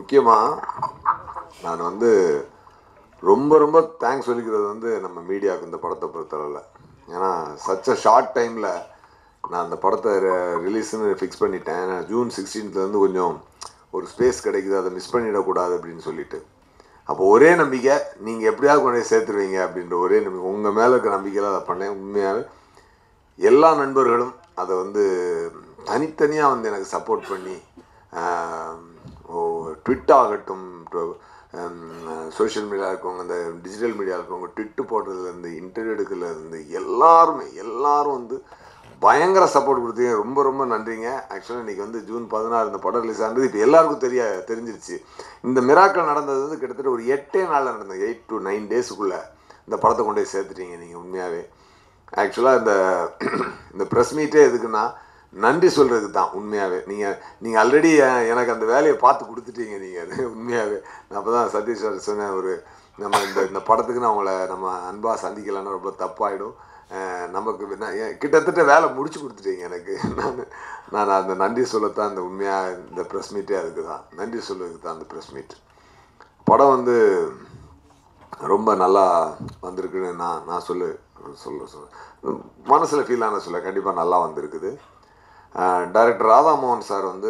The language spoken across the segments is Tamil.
முக்கியமாக நான் வந்து ரொம்ப ரொம்ப தேங்க்ஸ் சொல்லிக்கிறது வந்து நம்ம மீடியாவுக்கு இந்த படத்தை பொறுத்தளவில். ஏன்னா சச் அ ஷார்ட் டைமில் நான் அந்த படத்தை ரிலீஸ்னு ஃபிக்ஸ் பண்ணிட்டேன். ஏன்னா ஜூன் 16 கொஞ்சம் ஒரு ஸ்பேஸ் கிடைக்குது, அதை மிஸ் பண்ணிடக்கூடாது அப்படின்னு சொல்லிட்டு. அப்போ ஒரே நம்பிக்கை, நீங்கள் எப்படியாவது கொண்டு போய் சேர்த்துருவீங்க அப்படின்ற ஒரே நம்பிக்கை, உங்கள் மேலே இருக்க நம்பிக்கையில் அதை பண்ணேன். உண்மையாகவே எல்லா நண்பர்களும் அதை வந்து தனித்தனியாக வந்து எனக்கு சப்போர்ட் பண்ணி, ட்விட் ஆகட்டும், சோஷியல் மீடியா இருக்கவங்க, அந்த டிஜிட்டல் மீடியா இருக்கவங்க, ட்விட்டு போடுறதுலேருந்து இன்டர்வியூ எடுக்கிறதுலேருந்து எல்லாரும் வந்து பயங்கர சப்போர்ட் கொடுத்தீங்க. ரொம்ப ரொம்ப நன்றிங்க. ஆக்சுவலாக இன்றைக்கி வந்து ஜூன் 16 இந்த படம் ரிலீஸ் ஆனது இப்போ எல்லாருக்கும் தெரிஞ்சிருச்சு. இந்த மிராக்கள் நடந்தது வந்து கிட்டத்தட்ட ஒரு 8 நாளில் நடந்தது. 8 to 9 டேஸுக்குள்ளே இந்த படத்தை கொண்டு போய் சேர்த்துட்டீங்க நீங்கள். உண்மையாகவே ஆக்சுவலாக இந்த ப்ரெஸ் மீட்டே எதுக்குன்னா நன்றி சொல்கிறதுக்கு தான். உண்மையாகவே நீங்கள் ஆல்ரெடி எனக்கு அந்த வேலையை பார்த்து கொடுத்துட்டீங்க நீங்கள். அது உண்மையாகவே நான் அப்போ தான் சதீஷ் சார் சொன்னேன், நம்ம இந்த படத்துக்கு நான் உங்களை நம்ம அன்பாக சந்திக்கலான்னா ரொம்ப தப்பாயிடும், நமக்கு கிட்டத்தட்ட வேலை முடிச்சு கொடுத்துட்டீங்க எனக்கு. நான் அந்த நன்றி சொல்லத்தான் இந்த உண்மையாக இந்த ப்ரெஸ் மீட்டே அதுக்கு தான், நன்றி சொல்கிறதுக்கு தான் அந்த ப்ரெஸ் மீட். படம் வந்து ரொம்ப நல்லா வந்திருக்குன்னு நான் சொல்ல மனசில் ஃபீல் ஆன சொல்ல கண்டிப்பாக நல்லா வந்திருக்குது. டைரக்டர் ராதாமோகன் சார் வந்து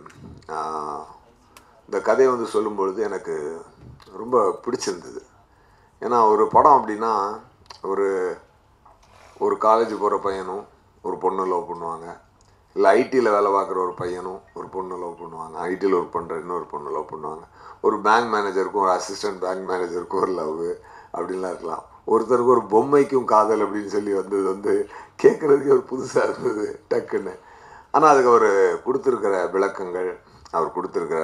இந்த கதையை வந்து சொல்லும்பொழுது எனக்கு ரொம்ப பிடிச்சிருந்தது. ஏன்னா ஒரு படம் அப்படின்னா ஒரு காலேஜ் போகிற பையனும் ஒரு பொண்ணு லவ் பண்ணுவாங்க, இல்லை ஐடியில் வேலை பார்க்குற ஒரு பையனும் ஒரு பொண்ணு லவ் பண்ணுவாங்க, ஐடியில் ஒர்க் பண்ணுற இன்னொரு பொண்ணு லவ் பண்ணுவாங்க, ஒரு பேங்க் மேனேஜருக்கும் ஒரு அசிஸ்டன்ட் பேங்க் மேனேஜருக்கும் ஒரு லவ் அப்படின்லாம் இருக்கலாம், ஒருத்தருக்கு ஒரு பொம்மைக்கும் காதல் அப்படின்னு சொல்லி வந்தது வந்து கேட்குறதுக்கே ஒரு புதுசாக இருந்தது டக்குன்னு. ஆனால் அதுக்கு அவர் கொடுத்துருக்கிற விளக்கங்கள், அவர் கொடுத்துருக்கிற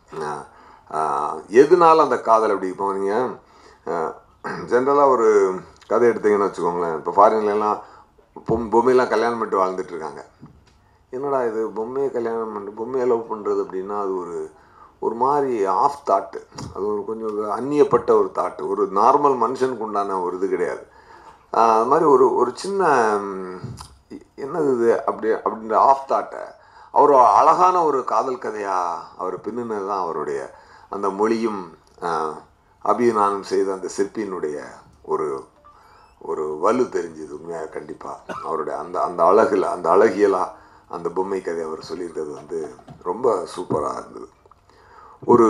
எதுனால அந்த காதல் அப்படி இப்போ நீங்கள் ஜென்ரலாக ஒரு கதை எடுத்தீங்கன்னு வச்சுக்கோங்களேன். இப்போ ஃபாரின்லாம் பொம்மையெல்லாம் கல்யாணம் பண்ணிட்டு வாழ்ந்துட்டுருக்காங்க. என்னடா இது பொம்மையை கல்யாணம் பண்ணிட்டு பொம்மையை லவ் பண்ணுறது அப்படின்னா அது ஒரு மாதிரி ஆஃப் தாட்டு, அது ஒரு கொஞ்சம் அந்நியப்பட்ட ஒரு தாட்டு, ஒரு நார்மல் மனுஷனுக்கு உண்டான ஒரு இது கிடையாது. அது மாதிரி ஒரு சின்ன என்னது இது அப்படின்ற ஆஃப் தாட்டை அவர் அழகான ஒரு காதல் கதையாக அவர் பின்னுனது தான் அவருடைய அந்த மொழியும் அபிநயானம் செய்த அந்த சிற்பியினுடைய ஒரு வலு தெரிஞ்சுது. உண்மையாக கண்டிப்பாக அவருடைய அந்த அழகியலாக அந்த பொம்மை கதை அவர் சொல்லியிருக்கிறது வந்து ரொம்ப சூப்பராக இருந்தது. ஒரு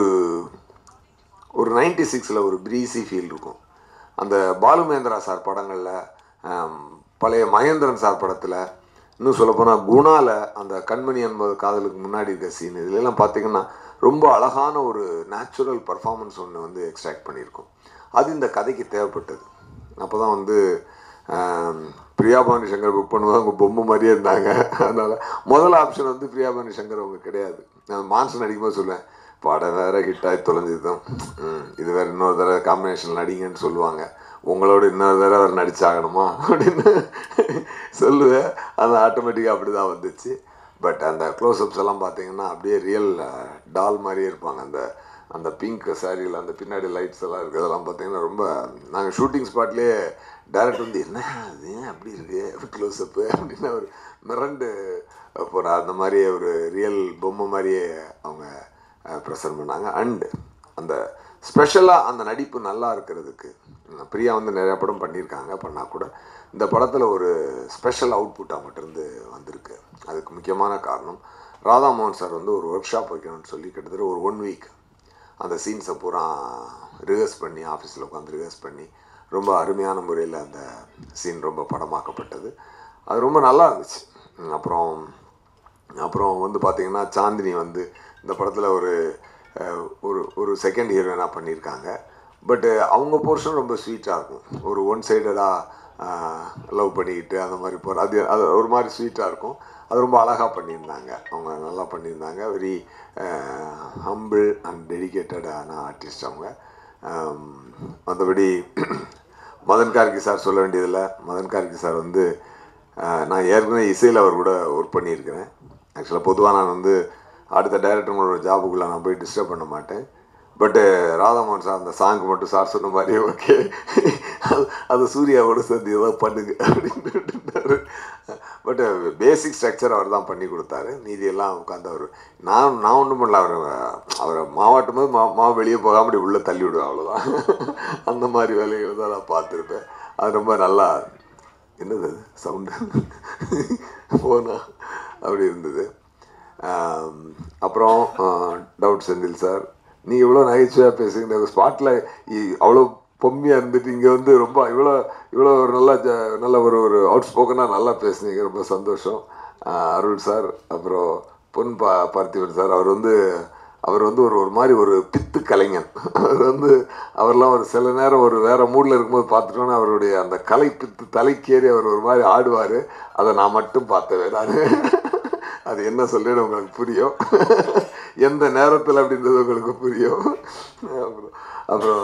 96 ஒரு ப்ரீசி ஃபீல் இருக்கும். அந்த பாலுமேந்திரா சார் படங்களில், பழைய மகேந்திரன் சார் படத்தில், இன்னும் சொல்லப்போனால் குணாவில் அந்த கண்மணி என்பது காதலுக்கு முன்னாடி இருக்க சீன், இதுலாம் பார்த்திங்கன்னா ரொம்ப அழகான ஒரு நேச்சுரல் பர்ஃபார்மன்ஸ் ஒன்று வந்து எக்ஸ்ட்ராக்ட் பண்ணியிருக்கோம். அது இந்த கதைக்கு தேவைப்பட்டது. அப்போ தான் வந்து பிரியாபாணி சங்கர் புக் பண்ணும்போது அவங்க பொம்மை மாதிரியே இருந்தாங்க. அதனால் முதல் ஆப்ஷன் வந்து பிரியாபாணி சங்கர் அவங்க கிடையாது. நான் மான்சன் அடிக்கும்போது சொல்லுவேன், படம் வேறு ஹிட்டாகி தொலைஞ்சிதும், இது வேறு இன்னொரு தடவை காம்பினேஷன் நடிங்கன்னு சொல்லுவாங்க, உங்களோட இன்னொரு தடவை அவர் நடிச்சாகணுமா அப்படின்னு சொல்லுவேன். அது ஆட்டோமேட்டிக்காக அப்படி தான் வந்துச்சு. பட் அந்த க்ளோஸ்அப்ஸ் எல்லாம் பார்த்தீங்கன்னா அப்படியே ரியல் டால் மாதிரியே இருப்பாங்க. அந்த பிங்க் சாரியில் அந்த பின்னாடி லைட்ஸ் எல்லாம் இருக்குது, அதெல்லாம் பார்த்தீங்கன்னா ரொம்ப, நாங்கள் ஷூட்டிங் ஸ்பாட்லேயே டேரக்டர் வந்து என்ன அது அப்படி இருக்குது க்ளோஸ்அப்பு அப்படின்னு ஒரு மிரண்டு போகிற அந்த மாதிரியே ஒரு ரியல் பொம்மை மாதிரியே அவங்க ப்ரெசன்ட் பண்ணாங்க. அண்டு அந்த ஸ்பெஷலாக அந்த நடிப்பு நல்லா இருக்கிறதுக்கு, பிரியா வந்து நிறையா படம் பண்ணியிருக்காங்க, பண்ணால் கூட இந்த படத்தில் ஒரு ஸ்பெஷல் அவுட்புட் அவங்ககிட்டருந்து வந்திருக்கு. அதுக்கு முக்கியமான காரணம் ராதாமோகன் சார் வந்து ஒரு ஒர்க் ஷாப் வைக்கணும்னு சொல்லி கிட்டத்தட்ட ஒரு 1 வீக் அந்த சீன்ஸை பூரா ரிஹர்ஸ் பண்ணி, ஆஃபீஸில் உட்காந்து ரிஹர்ஸ் பண்ணி ரொம்ப அருமையான முறையில் அந்த சீன் ரொம்ப படமாக்கப்பட்டது. அது ரொம்ப நல்லா இருந்துச்சு. அப்புறம் வந்து பார்த்திங்கன்னா சாந்தினி வந்து இந்த படத்தில் ஒரு செகண்ட் ஹீரோயினாக பண்ணியிருக்காங்க. பட்டு அவங்க போர்ஷன் ரொம்ப ஸ்வீட்டாக இருக்கும். ஒரு ஒன் சைடடாக லவ் பண்ணிக்கிட்டு அந்த மாதிரி போகிற அது ஒரு மாதிரி ஸ்வீட்டாக இருக்கும். அது ரொம்ப அழகாக பண்ணியிருந்தாங்க, அவங்க நல்லா பண்ணியிருந்தாங்க. வெரி ஹம்பிள் அண்ட் டெடிக்கேட்டடான ஆர்டிஸ்ட் அவங்க. மற்றபடி மதன் கார்கி சார் சொல்ல வேண்டியதில்லை. மதன் கார்கி சார் வந்து நான் ஏற்கனவே இசையில் அவர் கூட ஒர்க் பண்ணியிருக்கிறேன். ஆக்சுவலாக பொதுவாக நான் வந்து அடுத்த டைரக்டர்களோட ஜாபுக்குள்ளே நான் போய் டிஸ்டர்ப் பண்ண மாட்டேன். பட்டு ராதாமோகன் சார் அந்த சாங்க்கு மட்டும் சார் சொன்ன மாதிரி ஓகே அது சூர்யாவோட சேர்ந்து ஏதோ பண்ணுங்க அப்படின்ட்டு பட் பேசிக் ஸ்ட்ரக்சர் அவர் தான் பண்ணி கொடுத்தாரு. மீதியெல்லாம் உட்காந்து அவர் நான் ஒன்றும் பண்ணல. அவரை மாவாட்டும் போது மாவு வெளியே போகாமல் இப்படி உள்ளே தள்ளி விடுவேன், அவ்வளோதான். அந்த மாதிரி வேலைகள் தான் நான் பார்த்துருப்பேன். அது ரொம்ப நல்லா, என்னது அது சவுண்டு போனா அப்படி இருந்தது. அப்புறம் டவுட் செந்தில் சார், நீங்கள் இவ்வளோ நகைச்சுவையாக பேசுங்க, ஸ்பாட்டில் அவ்வளோ பொம்மையாக இருந்துட்டு இங்கே வந்து ரொம்ப இவ்வளோ ஒரு நல்ல ஒரு அவுட் ஸ்போக்கனாக நல்லா பேசுனீங்க, ரொம்ப சந்தோஷம். அருள் சார், அப்புறம் பொன் பார்த்திபன் சார், அவர் வந்து ஒரு மாதிரி ஒரு பித்து கலைஞன். அவர்லாம் ஒரு சில நேரம் ஒரு வேறு மூடில் இருக்கும்போது பார்த்துட்டோன்னா அவருடைய அந்த கலை பித்து தலைக்கேறி அவர் ஒரு மாதிரி ஆடுவார். அதை நான் மட்டும் பார்த்தவே. அது என்ன சொல்கிறேன்னு உங்களுக்கு புரியும், எந்த நேரத்தில் அப்படின்றது உங்களுக்கு புரியும். அப்புறம்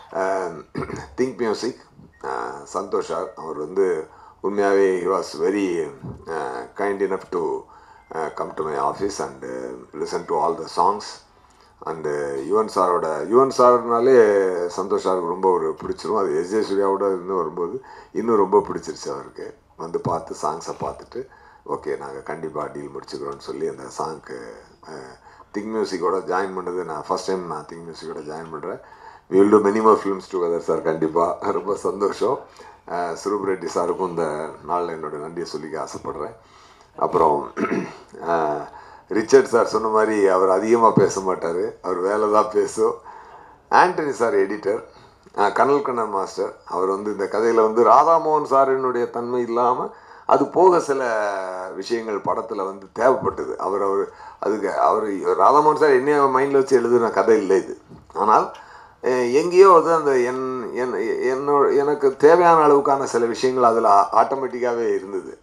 திங்க் மியூசிக் சந்தோஷ் சார், அவர் உண்மையாகவே he was very kind enough to come to my office and listen to all the songs. And Yuvan சார்னாலே சந்தோஷ் சாருக்கு ரொம்ப ஒரு பிடிச்சிரும். அது எஸ்.ஜே. சூர்யாவோட வரும்போது இன்னும் ரொம்ப பிடிச்சிருச்சு அவருக்கு. பார்த்து சாங்ஸை பார்த்துட்டு ஓகே நாங்கள் கண்டிப்பாக டீல் முடிச்சுக்கிறோன்னு சொல்லி அந்த சாங்க்கு திங்க் மியூசிக்கோட ஜாயின் பண்ணது நான் ஃபஸ்ட் டைம் திங்க் மியூசிக்கோட ஜாயின் பண்ணுறேன். We will do many more films together sir, கண்டிப்பாக. ரொம்ப சந்தோஷம். சுரூப் ரெட்டி சாருக்கும் இந்த நாளில் என்னோடய நன்றியை சொல்லிக்க ஆசைப்பட்றேன். அப்புறம் ரிச்சர்ட் சார் சொன்ன மாதிரி அவர் அதிகமாக பேச மாட்டார், அவர் வேலை தான் பேசும். ஆண்டனி சார் எடிட்டர், கனல் கண்ணன் மாஸ்டர், அவர் இந்த கதையில் ராதாமோகன் சாரினுடைய தன்மை இல்லாமல் அது போக சில விஷயங்கள் படத்தில் தேவைப்பட்டது. அவர் ராதாமோகன் சார் என்னைய மைண்டில் வச்சு எழுதுன கதை இல்லை இது. ஆனால் எங்கேயோ அந்த எனக்கு தேவையான அளவுக்கான சில விஷயங்கள் அதில் ஆட்டோமேட்டிக்காகவே இருந்தது.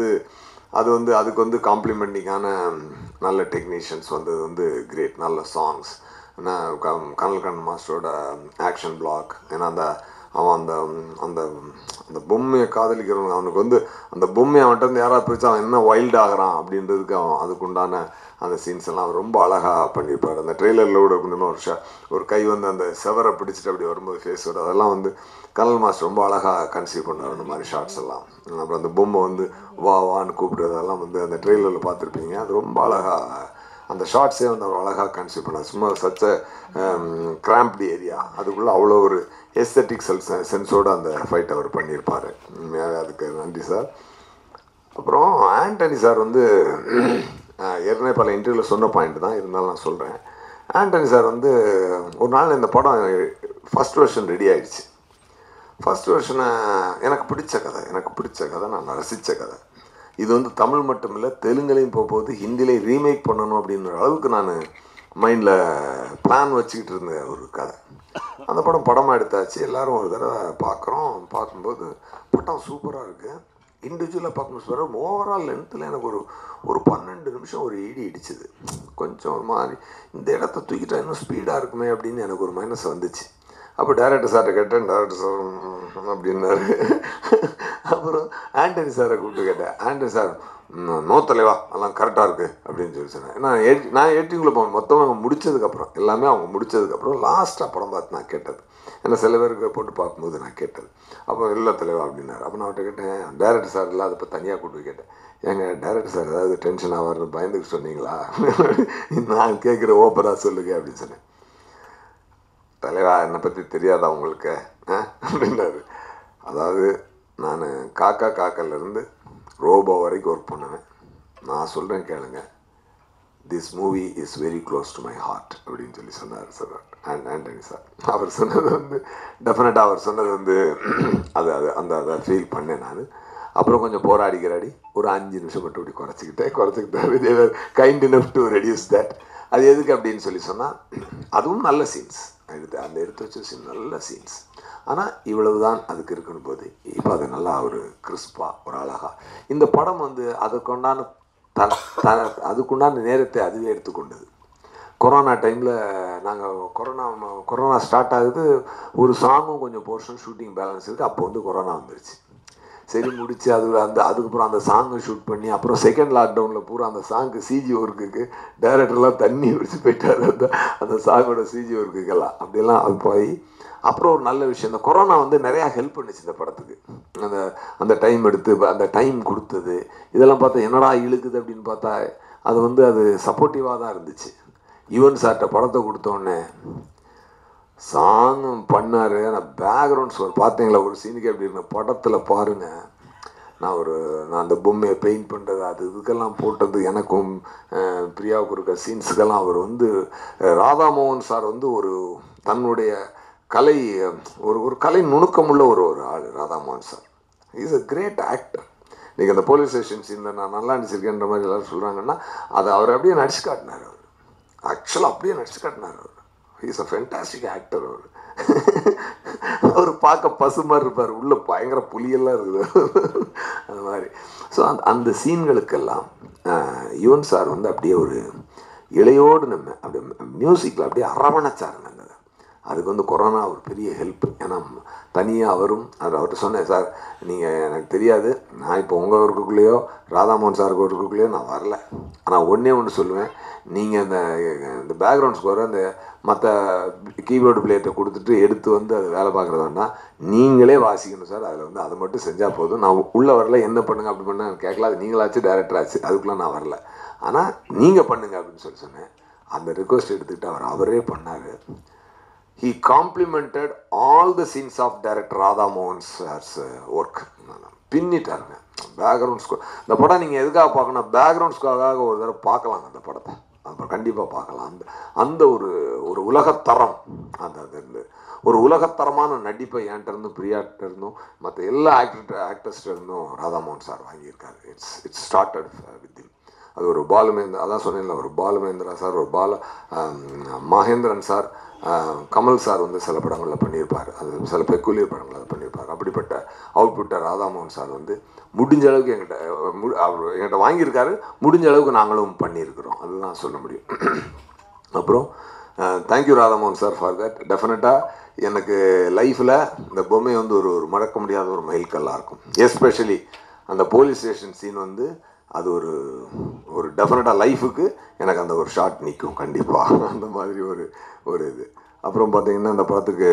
அதுக்கு காம்ப்ளிமெண்டிங்கான நல்ல டெக்னீஷியன்ஸ் வந்தது கிரேட், நல்ல சாங்ஸ். கனல் கண்ணன் மாஸ்டரோட ஆக்ஷன் பிளாக், ஏன்னா அவன் அந்த அந்த பொம்மையை காதலிக்கிறவங்க, அவனுக்கு அந்த பொம்மையை அவன்கிட்ட யாராவது பிரித்து அவன் என்ன வைல்டு ஆகிறான் அப்படின்றதுக்கு அதுக்குண்டான அந்த சீன்ஸ் எல்லாம் அவர் ரொம்ப அழகாக பண்ணியிருப்பார். அந்த ட்ரெய்லரில் கூட கொஞ்சமாக ஒரு கை அந்த செவரை பிடிச்சிட்டு அப்படி வரும்போது ஃபேஸோட அதெல்லாம் கனல் மாஸ்டர் ரொம்ப அழகாக கன்சீவ் பண்ணார், அந்த மாதிரி ஷார்ட்ஸ் எல்லாம். அப்புறம் அந்த பொம்மை வான்னு கூப்பிடுறதெல்லாம் அந்த ட்ரெய்லரில் பார்த்துருப்பீங்க. அது ரொம்ப அழகாக அந்த ஷார்ட்ஸே அவர் அழகாக கன்சீவ் பண்ணார். சும்மா சச்ச கிராம்ப்டு ஏரியா, அதுக்குள்ளே அவ்வளோ ஒரு எஸ்தட்டிக் சென்ஸோடு அந்த ஃபைட் அவர் பண்ணியிருப்பார். உண்மையாகவே அதுக்கு நன்றி சார். அப்புறம் ஆண்டனி சார் ஏற்கனவே பல இன்டர்வியூவில் சொன்ன பாயிண்ட் தான், இருந்தாலும் நான் சொல்கிறேன். ஆண்டனி சார் ஒரு நாள் இந்த படம் ஃபஸ்ட் வெர்ஷன் ரெடி ஆகிடுச்சு. ஃபஸ்ட் வெர்ஷனை எனக்கு பிடிச்ச கதை, நான் ரசித்த கதை. இது தமிழ் மட்டும் இல்லை, தெலுங்குலையும் போகும்போது ஹிந்திலையும் ரீமேக் பண்ணணும் அப்படின்ற அளவுக்கு நான் மைண்டில் பிளான் வச்சுக்கிட்டு இருந்த ஒரு கதை. அந்த படமாக எடுத்தாச்சு. எல்லோரும் ஒரு தடவை பார்க்கும்போது படம் சூப்பராக இருக்குது. இண்டிவிஜுவலாக பார்க்கும்போது ஓவரால் லென்த்தில் எனக்கு ஒரு 12 நிமிஷம் ஒரு இடிச்சுது. கொஞ்சம் ஒரு மாதிரி இந்த இடத்த தூக்கிட்டா இன்னும் ஸ்பீடாக இருக்குமே அப்படின்னு எனக்கு ஒரு மைனஸ் வந்துச்சு. அப்போ டைரக்டர் சார்கிட்ட கேட்டேன், டைரக்டர் சார் அப்படின்னாரு. அப்புறம் ஆண்டனி சாரை கூப்பிட்டு கேட்டேன், ஆண்டனி சார் நோ தலைவா அதெல்லாம் கரெக்டாக இருக்குது அப்படின்னு சொல்லி சொன்னேன். நான் எடிட்டிங்கில் போனேன் மொத்தமாக அவங்க முடித்ததுக்கப்புறம், எல்லாமே அவங்க முடித்ததுக்கப்புறம் லாஸ்ட்டாக படம் பார்த்து நான் கேட்டது. ஏன்னா சில பேருக்கு போட்டு பார்க்கும்போது நான் கேட்டது. அப்போ இல்லை தலைவா அப்படின்னாரு. அப்போ நான் அவர்கிட்ட கேட்டேன், டைரக்டர் சார் இல்லை, அதை இப்போ தனியாக கூப்பிட்டு கேட்டேன், ஏங்க டைரக்டர் சார் ஏதாவது டென்ஷன் ஆவார்னு பயந்துக்கு சொன்னீங்களா, நான் கேட்குற ஓப்பராக சொல்லுங்க அப்படின்னு சொன்னேன். தலைவா என்னை பற்றி தெரியாதா உங்களுக்கு அப்படின்னாரு. அதாவது நான் காக்காலேருந்து ரோபோ வரைக்கும் ஒர்க் பண்ணுவேன். நான் சொல்கிறேன் கேளுங்க, this movie is very close to my heart அப்படின்னு சொல்லி சொன்னார் சார் ஆண்டனி சார். அவர் சொன்னது டெஃபினட்டாக அவர் சொன்னது அதை ஃபீல் பண்ணேன் நான். அப்புறம் கொஞ்சம் போராடி ஒரு 5 நிமிஷம் மட்டும் இப்படி குறைச்சிக்கிட்டாரு. They were kind enough to reduce that. அது எதுக்கு அப்படின்னு சொல்லி சொன்னால், அதுவும் நல்ல சீன்ஸ் எடுத்து வச்ச சீன், நல்ல சீன்ஸ். ஆனால் இவ்வளவு தான் அதுக்கு இருக்குன்னு போது இப்போ அது நல்லா ஒரு கிறிஸ்பாக ஒரு அழகாக இந்த படம் அதுக்குண்டான நேரத்தை அதுவே எடுத்துக்கொண்டது. கொரோனா டைமில் நாங்கள் கொரோனா ஸ்டார்ட் ஆகுது, ஒரு சாங்கும் கொஞ்சம் போர்ஷன் ஷூட்டிங் பேலன்ஸ் இருக்குது. அப்போ கொரோனா வந்துருச்சு. சரி முடிச்சு அதுக்கப்புறம் அந்த சாங்கை ஷூட் பண்ணி அப்புறம் செகண்ட் லாக்டவுனில் பூரா அந்த சாங்க்கு சிஜி ஒர்க்குக்கு டைரக்டர்லாம் தண்ணி பிடிச்சி போயிட்டார். அந்த சாங்கோட சிஜி ஒர்க்குக்கெல்லாம் அப்படியெல்லாம் அது போய் அப்புறம் ஒரு நல்ல விஷயம், இந்த கொரோனா வந்து நிறையா ஹெல்ப் பண்ணிச்சு இந்த படத்துக்கு. அந்த அந்த டைம் எடுத்து அந்த டைம் கொடுத்தது இதெல்லாம் பார்த்தா என்னடா இழுக்குது அப்படின்னு பார்த்தா அது வந்து அது சப்போர்ட்டிவாக தான் இருந்துச்சு. யுவன் சார்கிட்ட படத்தை கொடுத்தோடனே சாங் பண்ணார். ஆனால் பேக்ரவுண்ட் ஸ்கோர் பார்த்தீங்களா ஒரு சீனுக்கு எப்படி இருந்த படத்தில் பாருங்கள். நான் அந்த பொம்மையை பெயிண்ட் பண்ணுறது இதுக்கெல்லாம் போட்டது எனக்கும் பிரியாவுக்கு இருக்க சீன்ஸுக்கெல்லாம் அவர் வந்து ராதாமோகன் சார் வந்து ஒரு தன்னுடைய கலை ஒரு கலை நுணுக்கமுள்ள ஒரு ஆள் Radha Mohan sir. Is a great actor. இன்றைக்கி அந்த போலீஸ் ஸ்டேஷன் சீனில் நான் நல்லா நடிச்சிருக்கேன்ற மாதிரி எல்லோரும் சொல்கிறாங்கன்னா அதை அவர் அப்படியே நடிச்சு காட்டினார். அவர் ஆக்சுவலாக அப்படியே நடிச்சு காட்டினார். அவர் இஸ் அ ஃபென்டாஸ்டிக் ஆக்டர். அவர் பார்க்க பசு மாதிரி இருப்பார், உள்ள பயங்கர புலியெல்லாம் இருக்குது அந்த மாதிரி. ஸோ அந்த சீன்களுக்கெல்லாம் யுவன் சார் வந்து அப்படியே ஒரு இளையோடு நம்ம அப்படியே மியூசிக்கில் அப்படியே அரவணைச்சாருங்க. அதுக்கு வந்து கொரோனா ஒரு பெரிய ஹெல்ப். ஏன்னா தனியாக அவர்கிட்ட சொன்னேன், சார் நீங்கள் எனக்கு தெரியாது, நான் இப்போ உங்கள் ஒர்க்குள்ளேயோ ராதாமோகன் சாருக்கு ஒர்க்குள்ளேயோ நான் வரல, ஆனால் ஒன்று சொல்லுவேன், நீங்கள் இந்த பேக்ரவுண்ட் ஸ்கோரை அந்த மற்ற கீபோர்டு பிளேட்டை கொடுத்துட்டு எடுத்து வந்து அது வேலை பார்க்குறதுன்னா நீங்களே வாசிக்கணும் சார். அதில் வந்து அதை மட்டும் செஞ்சால் போதும், நான் உள்ளே வரல, என்ன பண்ணுங்க அப்படி பண்ண கேட்கல, அது நீங்களாச்சு டைரக்டர் ஆச்சு, அதுக்குள்ளே நான் வரல, ஆனால் நீங்கள் பண்ணுங்க அப்படின்னு சொன்னேன். அந்த ரிக்வெஸ்ட் எடுத்துக்கிட்டு அவரே பண்ணார். He complimented all the scenes of director Radha Mohan's work. பின்னிட்டாருங்க பேக்ரவுண்ட் ஸ்கோர். இந்த படம் நீங்கள் எதுக்காக பார்க்கணும், பேக்ரவுண்ட் ஸ்கோராக ஒரு தடவை பார்க்கலாங்க. அந்த படத்தை கண்டிப்பாக பார்க்கலாம். அந்த ஒரு உலகத்தரம், அந்த ஒரு உலகத்தரமான நடிப்பை என்கிட்ட இருந்தும் பிரியாட்ட இருந்தும் மற்ற எல்லா ஆக்டர்ஸ்ட இருந்தும் ராதாமோகன் சார் வாங்கியிருக்காரு. It's started with him. அது ஒரு பாலுமேந்திரா, அதான் சொன்னேன்ல, ஒரு பாலுமேந்திரா சார், ஒரு மகேந்திரன் சார், கமல் சார் வந்து சில படங்களில் பண்ணியிருப்பார், அது சில பெக்குலியர் படங்கள் அதை பண்ணியிருப்பார். அப்படிப்பட்ட அவுட்புட்டை ராதாமோகன் சார் வந்து முடிஞ்ச அளவுக்கு என்கிட்ட வாங்கியிருக்காரு, முடிஞ்ச அளவுக்கு நாங்களும் பண்ணியிருக்கிறோம், அதுதான் சொல்ல முடியும். அப்புறம் thank you Radha Mohan sir for that. டெஃபினட்டாக எனக்கு லைஃப்பில் இந்த பொம்மை வந்து ஒரு மறக்க முடியாத ஒரு மைல்கல்லாக இருக்கும். எஸ்பெஷலி அந்த போலீஸ் ஸ்டேஷன் சீன் வந்து அது ஒரு டெஃபினட்டாக லைஃபுக்கு எனக்கு அந்த ஒரு ஷாட் நிற்கும் கண்டிப்பாக, அந்த மாதிரி ஒரு இது. அப்புறம் பார்த்திங்கன்னா இந்த படத்துக்கு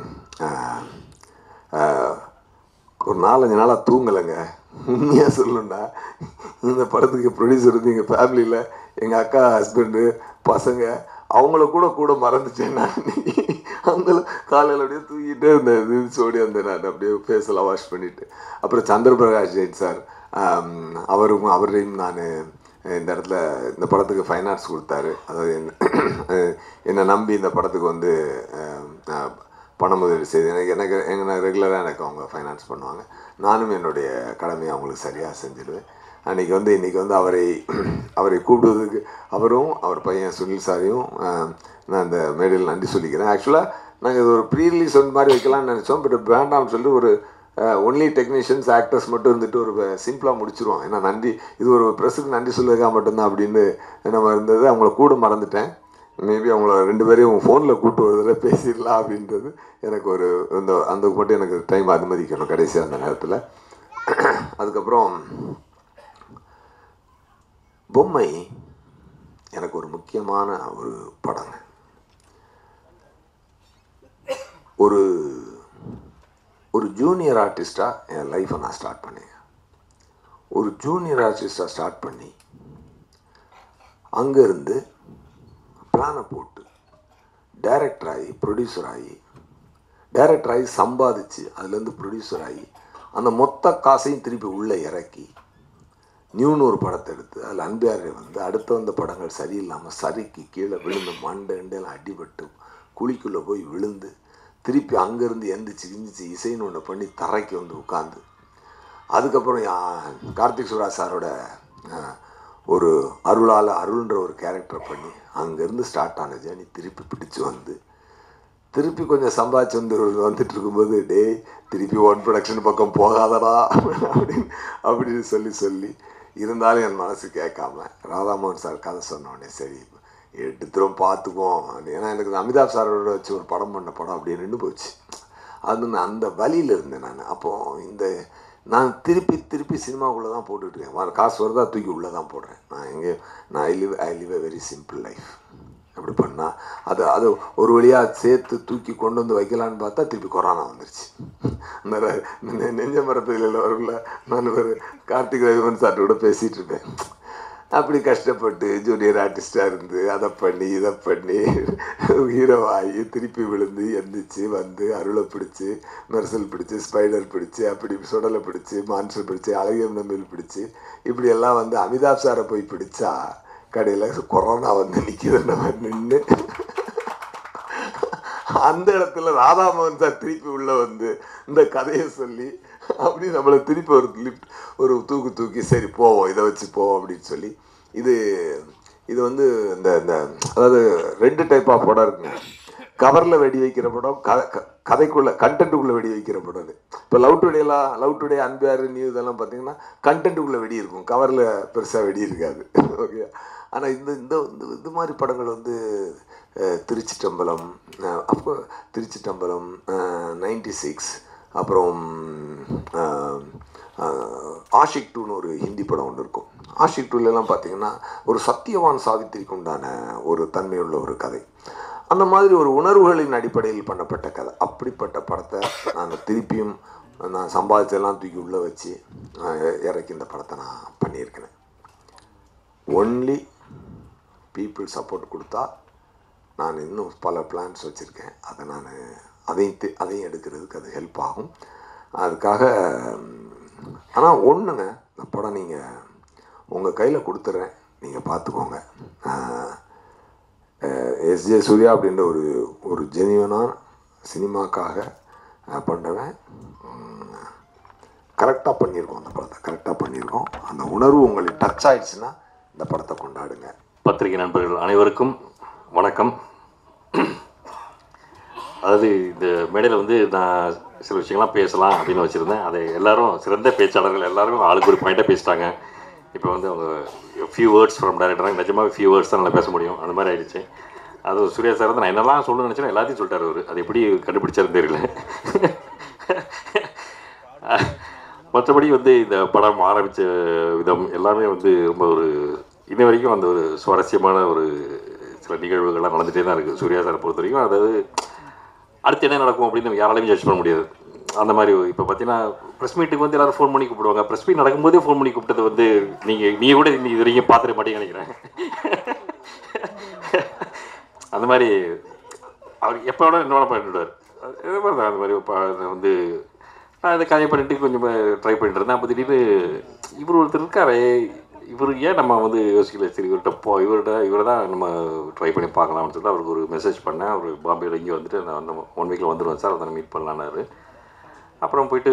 ஒரு 4-5 நாளாக தூங்கலைங்க. உண்மையாக சொல்லணுன்னா இந்த படத்துக்கு ப்ரொடியூசர் வந்து எங்கள் ஃபேமிலியில் எங்கள் அக்கா ஹஸ்பண்டு பசங்க அவங்கள மறந்துட்டேன் நான். அவங்களும் காலையில் அப்படியே தூங்கிட்டு இந்த சோடி நான் அப்படியே ஃபேஸெல்லாம் வாஷ் பண்ணிவிட்டு, அப்புறம் சந்திரபிரகாஷ் ஜெயின் சார் அவரையும் நான் இந்த இடத்துல இந்த படத்துக்கு ஃபைனான்ஸ் கொடுத்தாரு. அதாவது என்னை நம்பி இந்த படத்துக்கு வந்து பண முதலீடு செய்து எனக்கு ரெகுலராக எனக்கு அவங்க ஃபைனான்ஸ் பண்ணுவாங்க. நானும் என்னுடைய கடமையை அவங்களுக்கு சரியாக செஞ்சிடுவேன். இன்றைக்கி வந்து அவரை கூப்பிடுவதுக்கு அவரும் அவர் பையன் சுனில் சாரையும் நான் இந்த மேடையில் நன்றி சொல்லிக்கிறேன். ஆக்சுவலாக நாங்கள் இது ஒரு ப்ரீ ரிலீஸ் மாதிரி வைக்கலாம்னு நினச்சோம், பட் வேண்டாம்னு சொல்லிட்டு ஒரு ஒன்லி டெக்னீஷியன்ஸ் ஆக்டர்ஸ் மட்டும் இருந்துட்டு ஒரு சிம்பிளாக முடிச்சிருவோம். ஏன்னா இது ஒரு ப்ரெஸ்ஸுக்கு நன்றி சொல்லுறதுக்காக மட்டும்தான் அப்படின்னு நம்ம இருந்தது. அவங்கள கூட மறந்துட்டேன். மேபி அவங்கள 2 பேரையும் ஃபோனில் கூப்பிட்டு ஒரு தடவை பேசிடலாம் அப்படின்றது எனக்கு அந்த மட்டும் எனக்கு டைம் அனுமதிக்கணும் கடைசியாக அந்த நேரத்தில். அதுக்கப்புறம் பொம்மை எனக்கு ஒரு முக்கியமான ஒரு படங்க. ஒரு ஜூனியர் ஆர்டிஸ்டாக என் லைஃப்பை நான் ஸ்டார்ட் பண்ணேன். ஒரு ஜூனியர் ஆர்டிஸ்டாக ஸ்டார்ட் பண்ணி அங்கேருந்து பிளானை போட்டு டைரக்டர் ஆகி ப்ரொடியூசர் ஆகி சம்பாதிச்சு அதுலேருந்து ப்ரொடியூசர் ஆகி அந்த மொத்த காசையும் திருப்பி உள்ளே இறக்கி நியூன்னு ஒரு படத்தை எடுத்து அதில் அன்பியாரை வந்து அடுத்த வந்த படங்கள் சரியில்லாமல் சறுக்கி கீழே விழுந்து மண்டையெல்லாம் அடிபட்டு குழிக்குள்ளே போய் விழுந்து திருப்பி அங்கேருந்து எந்திரிச்சு இசைன்னு ஒன்று பண்ணி தரைக்கு வந்து உட்காந்து அதுக்கப்புறம் கார்த்திக் சுராஜ் சாரோட ஒரு அருள்ன்ற ஒரு கேரக்டரை பண்ணி அங்கேருந்து ஸ்டார்ட் ஆன ஜேர்னி திருப்பி பிடிச்சி வந்து திருப்பி கொஞ்சம் சம்பாதிச்சு வந்துட்டு இருக்கும்போது திருப்பி ஒன் ப்ரொடக்ஷன் பக்கம் போகாதடா அப்படின்னு சொல்லி இருந்தாலும் என் மனசு கேட்காம ராதாமோகன் சார் கதை சொன்னோடனே சரி எடுத்துரும் பார்த்துக்குவோம். ஏன்னா எனக்கு அமிதாப் சாரோட வச்சு ஒரு படம் பண்ண படம் அப்படியே நின்று போச்சு. அந்த வழியில் இருந்தேன் நான். அப்போது நான் திருப்பி சினிமாக்குள்ளே தான் போட்டுட்ருக்கேன். காசு வருதா தூக்கி உள்ளே தான் போடுறேன். நான் I live a very simple life. அப்படி பண்ணால் அது ஒரு வழியாக சேர்த்து தூக்கி கொண்டு வந்து வைக்கலான்னு பார்த்தா திருப்பி கொரோனா வந்துருச்சு. அந்த நெஞ்ச மரத்தில் வரல நான் ஒரு கார்த்திக் ரவிவன் சார்ட்ட கூட பேசிகிட்டு இருப்பேன். அப்படி கஷ்டப்பட்டு ஜூனியர் ஆர்டிஸ்டாக இருந்து அதை பண்ணி இதை பண்ணி ஹீரோவாகி திருப்பி விழுந்து எந்திரிச்சு வந்து அருளை பிடிச்சி மெர்சல் பிடிச்சி ஸ்பைடர் பிடிச்சி அப்படி சுடலை பிடிச்சி மான்சர் பிடிச்சி அழகியம் நம்பில் பிடிச்சி இப்படியெல்லாம் வந்து அமிதாப் சாரை போய் பிடிச்சா கடையில் கொரோனா வந்து நிற்கிது. நம்ம நின்று அந்த இடத்துல ராதாமோகன் சார் திருப்பி உள்ளே வந்து இந்த கதையை சொல்லி அப்படி நம்மளை திருப்பி ஒரு தூக்கி சரி போவோம் இதை வச்சு போவோம் அப்படின்னு சொல்லி இது வந்து இந்த அதாவது 2 டைப் ஆஃப் படம் இருக்குங்க. கவரில் வெடி வைக்கிற படம், கதைக்குள்ளே கண்டென்ட்டுக்குள்ளே வெடி வைக்கிற படம். இப்போ லவ் டுடே அன்பியார் நியூ இதெல்லாம் பார்த்தீங்கன்னா கண்டென்ட்டுக்குள்ளே வெடி இருக்கும், கவரில் பெருசாக வெடி இருக்காது. ஓகே. ஆனால் இந்த மாதிரி படங்கள் வந்து திருச்சிட்டம்பலம், அப்போ திருச்சிட்டம்பலம் 96, அப்புறம் ஆஷிக் 2ன்னு ஒரு ஹிந்தி படம் ஒன்று இருக்கும். ஆஷிக் 2லலாம் பார்த்தீங்கன்னா ஒரு சத்தியவான் சாவித்திரிக்கு உண்டான ஒரு தன்மையுள்ள ஒரு கதை. அந்த மாதிரி ஒரு உணர்வுகளின் அடிப்படையில் பண்ணப்பட்ட கதை. அப்படிப்பட்ட படத்தை நான் திருப்பியும் நான் சம்பாதிச்செல்லாம் தூக்கி உள்ளே வச்சு இறக்கி இந்த படத்தை நான் பண்ணியிருக்கிறேன். ஒன்லி பீப்புள் சப்போர்ட் கொடுத்தா நான் இன்னும் பல பிளான்ஸ் வச்சுருக்கேன். அதை நான் அதையும் எடுக்கிறதுக்கு அது ஹெல்ப் ஆகும். அதுக்காக ஆனால் ஒன்றுங்க, இந்த படம் நீங்கள் உங்கள் கையில் கொடுத்துட்றேன், நீங்கள் பார்த்துக்கோங்க. எஸ்ஜே சூர்யா அப்படின்ற ஒரு ஜெனியூனான சினிமாக்காக பண்ணுறவன் கரெக்டாக பண்ணியிருக்கோம். அந்த படத்தை கரெக்டாக பண்ணியிருக்கோம். அந்த உணர்வு உங்களுக்கு டச் ஆகிடுச்சுன்னா இந்த படத்தை கொண்டாடுங்க. பத்திரிகை நண்பர்கள் அனைவருக்கும் வணக்கம். அதாவது இந்த மேடையில் வந்து நான் சில விஷயங்கள்லாம் பேசலாம் அப்படின்னு வச்சுருந்தேன். அதை எல்லோரும் சிறந்த பேச்சாளர்கள் எல்லோரும் ஆளுக்கு ஒரு பாயிண்ட்டாக பேசிட்டாங்க. இப்போ வந்து அவங்க ஃபியூ வேர்ட்ஸ் ஃப்ரம் டைரக்டராக நிஜமாக ஃபியூ வேர்ட்ஸ் தான் நல்லா பேச முடியும், அந்த மாதிரி ஆயிடுச்சு. அது சூர்யா சார் வந்து நான் என்னெல்லாம் சொல்லணும்னு நினச்சேன் எல்லாத்தையும் சொல்லிட்டார் அவர். அது எப்படி கண்டுபிடிச்சாருன்னு தெரியல. மற்றபடி வந்து இந்த படம் ஆரம்பித்த விதம் எல்லாமே வந்து ரொம்ப ஒரு இன்ன வரைக்கும் அந்த ஒரு சுவாரஸ்யமான ஒரு சில நிகழ்வுகள்லாம் நடந்துகிட்டே தான் இருக்குது சூர்யா சாரை பொறுத்த வரைக்கும். அதாவது அடுத்து என்ன நடக்கும் அப்படின்னு நம்ம யாராலையும் ஜட்ஜ் பண்ண முடியாது. அந்த மாதிரி இப்போ பார்த்தீங்கன்னா ப்ரெஸ் மீட்டுக்கு வந்து எல்லோரும் ஃபோன் பண்ணி கூப்பிடுவாங்க. ப்ரெஸ் மீட் நடக்கும்போதே ஃபோன் பண்ணி கூப்பிட்டது வந்து நீங்கள் கூட இது வரைக்கும் பார்த்துட்டு மாட்டேங்க நினைக்கிறேன். அந்த மாதிரி அவர் எப்போ வேணாலும் என்ன வேணால் பண்ணிவிடுவார். இதே மாதிரி தான் அந்த மாதிரி வந்து நான் இதை கதை பண்ணிட்டு கொஞ்சம் ட்ரை பண்ணிட்டு இருந்தேன். அப்போ திடீர்னு இவர் ஒருத்தர் இருக்காரே, இவர் ஏன் நம்ம வந்து யோசிக்கல, சரி இவரை தான் நம்ம ட்ரை பண்ணி பார்க்கலாம்னு சொல்லிட்டு அவருக்கு ஒரு மெசேஜ் பண்ணேன். அவர் பாம்பேயில் இங்கே வந்துட்டு நான் வந்து 1 வீக்கில் வந்துடுவேன் சார், அதை மீட் பண்ணலான்னாரு. அப்புறம் போயிட்டு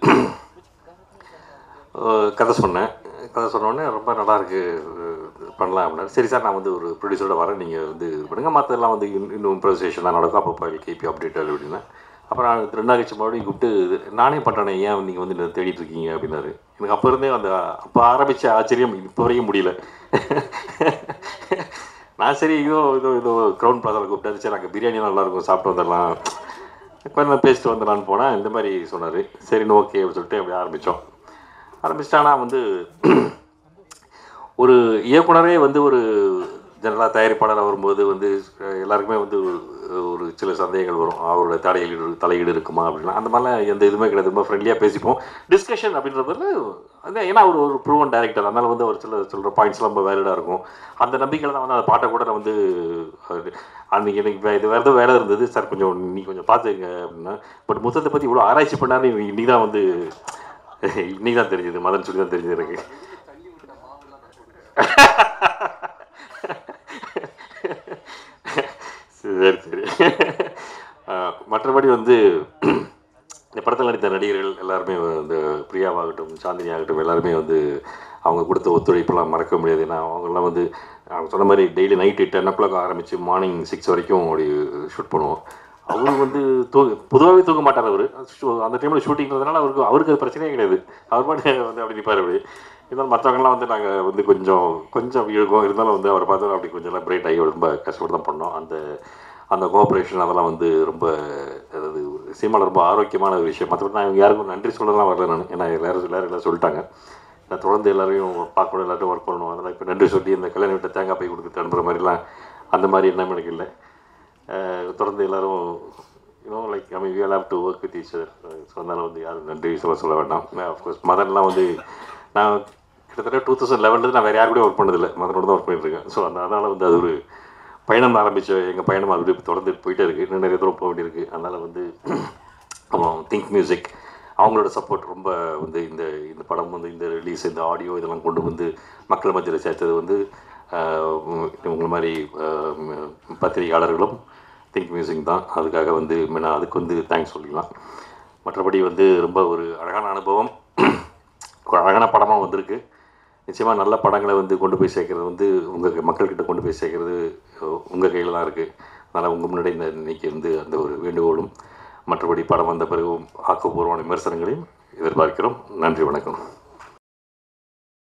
கதை சொன்னோடனே ரொம்ப நல்லாயிருக்கு பண்ணலாம் அப்படின்னா, சரி சார் நான் வந்து ஒரு ப்ரொடியூசரோட வரேன், நீங்கள் வந்து இது பண்ணுங்கள், மற்றெல்லாம் வந்து இன்னும் இம்ப்ரவைசேஷன்லாம் நடக்கும், அப்போ கேபி அப்டேட்டட் அப்படின்னா. அப்புறம் 2 நாள் கழிச்சு மறுபடியும் கூப்பிட்டு நானே பண்ணுறேனே, ஏன் நீங்கள் வந்து தேடிட்டு இருக்கீங்க அப்படின்னாரு. எனக்கு அப்போ இருந்தே அப்போ ஆரம்பித்த ஆச்சரியம் இப்போ வரைக்கும் முடியல. நான் சரி இதோ க்ரௌன் பிளாஸாவில் கூப்பிட்டாரு, சரி நாங்கள் பிரியாணிலாம் நல்லாயிருக்கும் சாப்பிட்டு வந்துடலாம், கொஞ்சம் நான் பேசிட்டு வந்துடலான்னு போனால் இந்த மாதிரி சொன்னார். சரின்னு ஓகே அப்படின்னு சொல்லிட்டு அப்படி ஆரம்பிச்சிட்டானா வந்து ஒரு இயக்குனரே வந்து ஒரு ஜெனரலாக தயாரிப்பாளராக வரும்போது வந்து எல்லாருக்குமே வந்து ஒரு சில சந்தேகங்கள் வரும். அவரோட தலையீடு இருக்குமா அப்படின்னா, அந்த மாதிரிலாம் எந்த இதுவுமே கிடையாது. ரொம்ப ஃப்ரெண்ட்லியாக பேசிப்போம். டிஸ்கஷன் அப்படின்றதுல அது ஏன்னா அவர் ஒரு ப்ரூவன் டைரக்டர், அதனால் வந்து அவர் சொல்கிற பாயிண்ட்ஸ்லாம் ரொம்ப வேலிடாக இருக்கும். அந்த நம்பிக்கையில் தான் வந்து அந்த பாட்டை கூட நான் வந்து அன்றைக்கி எனக்கு இது வேறு ஏதோ வேலை இருந்தது சார், கொஞ்சம் பார்த்துங்க அப்படின்னா. பட் முத்தத்தை பற்றி இவ்வளோ ஆராய்ச்சி பண்ணாரு இன்றைக்கி தான் வந்து இன்றைக்கி தான் தெரிஞ்சுது, மதன் சொல்லி தான் தெரிஞ்சது எனக்கு. சரி மற்றபடி வந்து இந்த படத்தில் நடித்த நடிகர்கள் எல்லாருமே இந்த பிரியாவாகட்டும் சாந்தினி ஆகட்டும் எல்லாருமே வந்து அவங்க கொடுத்த ஒத்துழைப்பெல்லாம் மறக்க முடியாது. ஏன்னா அவங்கெல்லாம் வந்து அவங்க சொன்ன மாதிரி டெய்லி நைட்டு 10 o'clock ஆரம்பித்து மார்னிங் 6 வரைக்கும் அப்படி ஷூட் பண்ணுவோம். அவரு வந்து பொதுவாகவே தூங்க மாட்டார். அவர் அந்த டைமில் ஷூட்டிங்கிறதுனால அவருக்கு அது பிரச்சனையே கிடையாது. அவர் பாட்டு வந்து அப்படி நிற்பார். அப்படி இருந்தாலும் மற்றவங்கலாம் வந்து நாங்கள் வந்து கொஞ்சம் இழுக்கும், இருந்தாலும் வந்து அவரை பார்த்தோம் அப்படி கொஞ்சம் பிரைட் ஆகி ரொம்ப கஷ்டப்பட்டு தான் பண்ணோம். அந்த கோஆப்ரேஷன் அதெல்லாம் வந்து ரொம்ப அதாவது சினிமாவில் ரொம்ப ஆரோக்கியமான ஒரு விஷயம். மற்றபடி நான் யாருக்கும் நன்றி சொல்லலாம் வரல நான். ஏன்னா எல்லாரும் சொல்லிட்டாங்க. நான் தொடர்ந்து எல்லாரையும் பார்க்கணும், எல்லாத்தையும் ஒர்க் பண்ணணும். அதனால் இப்போ நன்றி சொல்லி இந்த கல்யாண வீட்டை தேங்காய் பை கொடுத்து அனுப்புகிற மாதிரிலாம் அந்த மாதிரி எண்ணம் எனக்கு இல்லை. தொடர்ந்து எல்லோரும் like I mean we will have to work with each other. So அதனால் வந்து யாரும் நன்றி சொல்ல வேண்டாம். அஃப்கோர்ஸ் மதன்லாம் வந்து நான் கிட்டத்தட்ட 2011 நான் வேறு யார் கூட ஒர்க் பண்ணதில்லை, மதனோடு தான் ஒர்க் பண்ணிட்டுருக்கேன். ஸோ அதனால் வந்து அது ஒரு பயணம் ஆரம்பித்த எங்கள் பயணம் அது தொடர்ந்து போயிட்டே இருக்குது. இன்னும் நிறைய தூரம் போக வேண்டியிருக்கு. அதனால் வந்து அப்புறம் திங்க் மியூசிக் அவங்களோட சப்போர்ட் ரொம்ப வந்து இந்த படம் வந்து இந்த ரிலீஸ், இந்த ஆடியோ இதெல்லாம் கொண்டு வந்து மக்கள் மத்தியில் சேர்த்தது வந்து உங்களை மாதிரி பத்திரிகையாளர்களும் திங்க் மியூசிக் தான். அதுக்காக வந்து நான் அதுக்கு வந்து தேங்க்ஸ் சொல்லிக்கலாம். மற்றபடி வந்து ரொம்ப ஒரு அழகான அனுபவம், ஒரு அழகான படமாக வந்திருக்கு. நிச்சயமாக நல்ல படங்களை வந்து கொண்டு போய் சேர்க்குறது வந்து உங்கள் மக்கள்கிட்ட கொண்டு போய் சேர்க்குறது உங்கள் கையில் தான் இருக்குது. அதனால் உங்கள் முன்னாடி இன்றைக்கி வந்து அந்த ஒரு வேண்டுகோளும், மற்றபடி படம் வந்த பிறகு ஆக்கப்பூர்வமான விமர்சனங்களையும் எதிர்பார்க்கிறோம். நன்றி, வணக்கம்.